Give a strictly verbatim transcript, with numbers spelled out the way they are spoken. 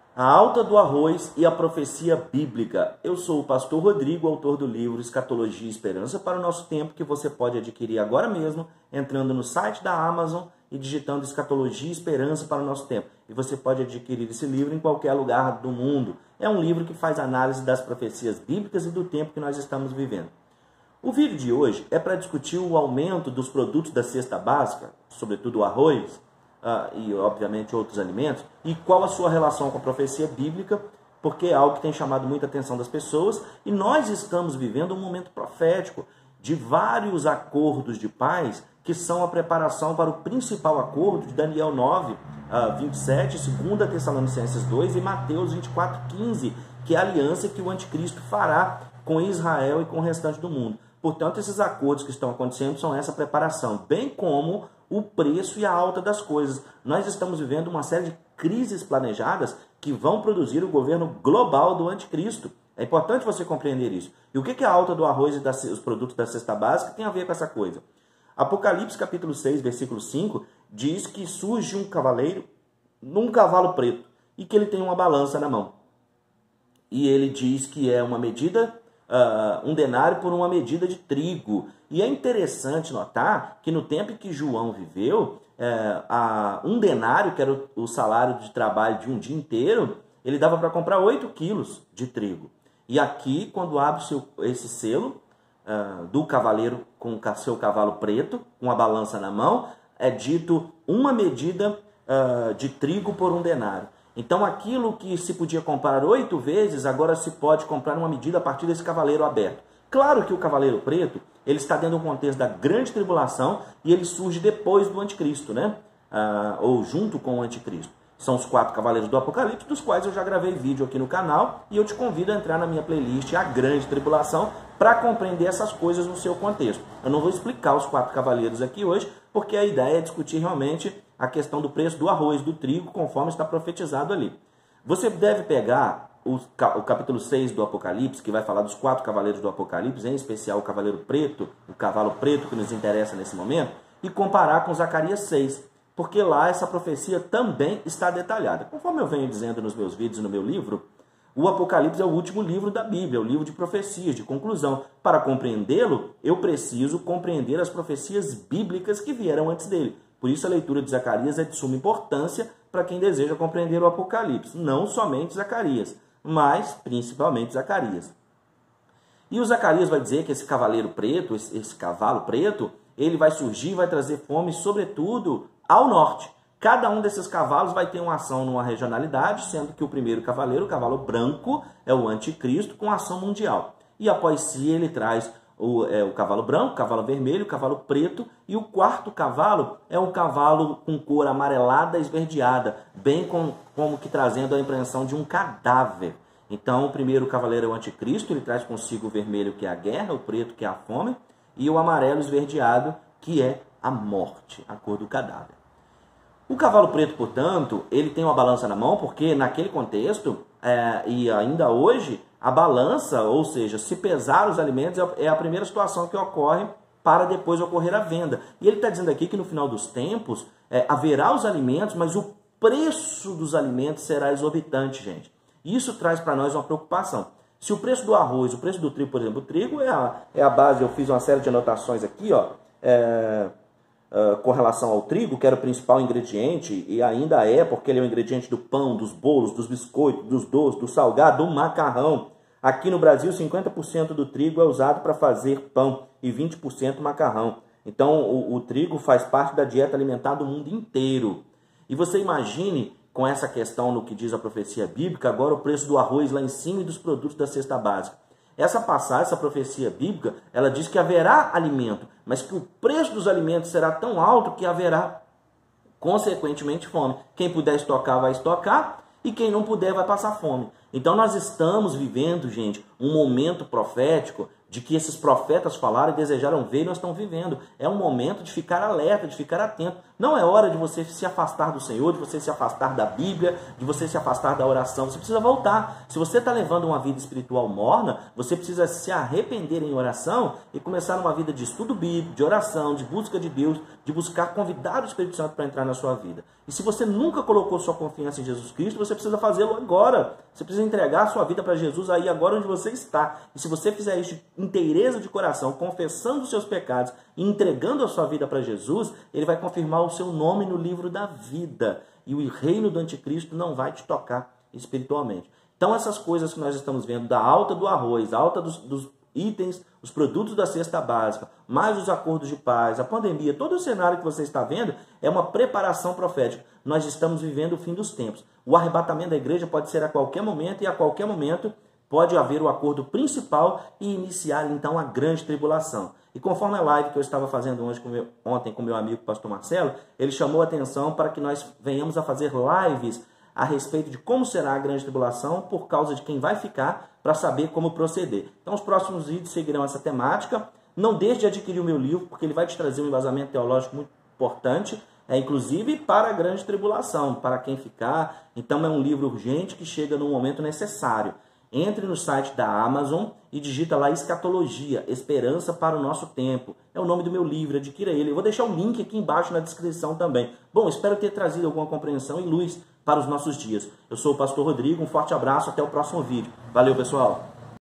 A alta do arroz e a profecia bíblica. Eu sou o pastor Rodrigo, autor do livro Escatologia e Esperança para o Nosso Tempo, que você pode adquirir agora mesmo, entrando no site da Amazon e digitando Escatologia e Esperança para o Nosso Tempo. E você pode adquirir esse livro em qualquer lugar do mundo. É um livro que faz análise das profecias bíblicas e do tempo que nós estamos vivendo. O vídeo de hoje é para discutir o aumento dos produtos da cesta básica, sobretudo o arroz, Uh, e obviamente outros alimentos, e qual a sua relação com a profecia bíblica, porque é algo que tem chamado muita atenção das pessoas, e nós estamos vivendo um momento profético de vários acordos de paz que são a preparação para o principal acordo de Daniel nove, uh, vinte e sete, dois Tessalonicenses dois e Mateus vinte e quatro, quinze, que é a aliança que o anticristo fará com Israel e com o restante do mundo. Portanto, esses acordos que estão acontecendo são essa preparação, bem como o preço e a alta das coisas. Nós estamos vivendo uma série de crises planejadas que vão produzir o governo global do anticristo. É importante você compreender isso. E o que a alta do arroz e das, os produtos da cesta básica tem a ver com essa coisa? Apocalipse capítulo seis, versículo cinco, diz que surge um cavaleiro num cavalo preto e que ele tem uma balança na mão. E ele diz que é uma medida... Uh, um denário por uma medida de trigo. E é interessante notar que no tempo em que João viveu, uh, a, um denário, que era o, o salário de trabalho de um dia inteiro, ele dava para comprar oito quilos de trigo. E aqui, quando abre seu, esse selo uh, do cavaleiro com o seu cavalo preto, com a balança na mão, é dito uma medida uh, de trigo por um denário. Então, aquilo que se podia comprar oito vezes, agora se pode comprar uma medida a partir desse cavaleiro aberto. Claro que o cavaleiro preto, ele está dentro do contexto da grande tribulação e ele surge depois do anticristo, né? Ah, ou junto com o anticristo. São os quatro cavaleiros do Apocalipse, dos quais eu já gravei vídeo aqui no canal e eu te convido a entrar na minha playlist A Grande Tribulação para compreender essas coisas no seu contexto. Eu não vou explicar os quatro cavaleiros aqui hoje, porque a ideia é discutir realmente a questão do preço do arroz, do trigo, conforme está profetizado ali. Você deve pegar o, o capítulo seis do Apocalipse, que vai falar dos quatro cavaleiros do Apocalipse, em especial o cavaleiro preto, o cavalo preto que nos interessa nesse momento, e comparar com Zacarias seis, porque lá essa profecia também está detalhada. Conforme eu venho dizendo nos meus vídeos e no meu livro, o Apocalipse é o último livro da Bíblia, o livro de profecias, de conclusão. Para compreendê-lo, eu preciso compreender as profecias bíblicas que vieram antes dele. Por isso a leitura de Zacarias é de suma importância para quem deseja compreender o Apocalipse. Não somente Zacarias, mas principalmente Zacarias. E o Zacarias vai dizer que esse cavaleiro preto, esse, esse cavalo preto, ele vai surgir, vai trazer fome, sobretudo ao norte. Cada um desses cavalos vai ter uma ação numa regionalidade, sendo que o primeiro cavaleiro, o cavalo branco, é o anticristo com ação mundial. E após si ele traz o, é, o cavalo branco, o cavalo vermelho, o cavalo preto, e o quarto cavalo é um cavalo com cor amarelada esverdeada, bem com, como que trazendo a impressão de um cadáver. Então o primeiro cavaleiro é o anticristo, ele traz consigo o vermelho, que é a guerra, o preto, que é a fome, e o amarelo esverdeado, que é a morte, a cor do cadáver. O cavalo preto, portanto, ele tem uma balança na mão, porque naquele contexto, é, e ainda hoje, a balança, ou seja, se pesar os alimentos, é a primeira situação que ocorre para depois ocorrer a venda. E ele está dizendo aqui que no final dos tempos, é, haverá os alimentos, mas o preço dos alimentos será exorbitante, gente. Isso traz para nós uma preocupação. Se o preço do arroz, o preço do trigo, por exemplo, o trigo é a, é a base, eu fiz uma série de anotações aqui, ó, é... Uh, com relação ao trigo, que era o principal ingrediente, e ainda é, porque ele é o ingrediente do pão, dos bolos, dos biscoitos, dos doces, do salgado, do macarrão. Aqui no Brasil, cinquenta por cento do trigo é usado para fazer pão e vinte por cento macarrão. Então, o, o trigo faz parte da dieta alimentar do mundo inteiro. E você imagine, com essa questão no que diz a profecia bíblica, agora o preço do arroz lá em cima e dos produtos da cesta básica. Essa passagem, essa profecia bíblica, ela diz que haverá alimento, mas que o preço dos alimentos será tão alto que haverá, consequentemente, fome. Quem puder estocar, vai estocar, e quem não puder, vai passar fome. Então, nós estamos vivendo, gente, um momento profético de que esses profetas falaram e desejaram ver, e nós estamos vivendo. É um momento de ficar alerta, de ficar atento, Não é hora de você se afastar do Senhor, de você se afastar da Bíblia, de você se afastar da oração. Você precisa voltar. Se você está levando uma vida espiritual morna, você precisa se arrepender em oração e começar uma vida de estudo bíblico, de oração, de busca de Deus, de buscar convidar o Espírito Santo para entrar na sua vida. E se você nunca colocou sua confiança em Jesus Cristo, você precisa fazê-lo agora. Você precisa entregar a sua vida para Jesus aí agora onde você está. E se você fizer isso de inteireza de coração, confessando os seus pecados e entregando a sua vida para Jesus, Ele vai confirmar o seu nome no livro da vida. E o reino do anticristo não vai te tocar espiritualmente. Então essas coisas que nós estamos vendo, da alta do arroz, alta dos, dos itens, os produtos da cesta básica, mais os acordos de paz, a pandemia, todo o cenário que você está vendo é uma preparação profética. Nós estamos vivendo o fim dos tempos. O arrebatamento da igreja pode ser a qualquer momento e a qualquer momento pode haver o acordo principal e iniciar então a grande tribulação. E conforme a live que eu estava fazendo hoje com meu, ontem com meu amigo pastor Marcelo, ele chamou a atenção para que nós venhamos a fazer lives a respeito de como será a grande tribulação, por causa de quem vai ficar, para saber como proceder. Então os próximos vídeos seguirão essa temática. Não deixe de adquirir o meu livro, porque ele vai te trazer um embasamento teológico muito importante, é, inclusive para a grande tribulação, para quem ficar. Então é um livro urgente que chega no momento necessário. Entre no site da Amazon e digita lá Escatologia, Esperança para o Nosso Tempo. É o nome do meu livro, adquira ele. Eu vou deixar o link aqui embaixo na descrição também. Bom, espero ter trazido alguma compreensão e luz para os nossos dias. Eu sou o pastor Rodrigo, um forte abraço, até o próximo vídeo. Valeu, pessoal!